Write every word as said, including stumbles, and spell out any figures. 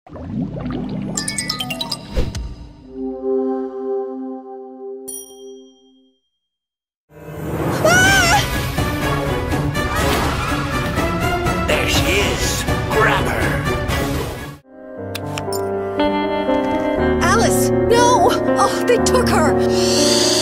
There she is. Grab her. Alice! No! Oh, they took her!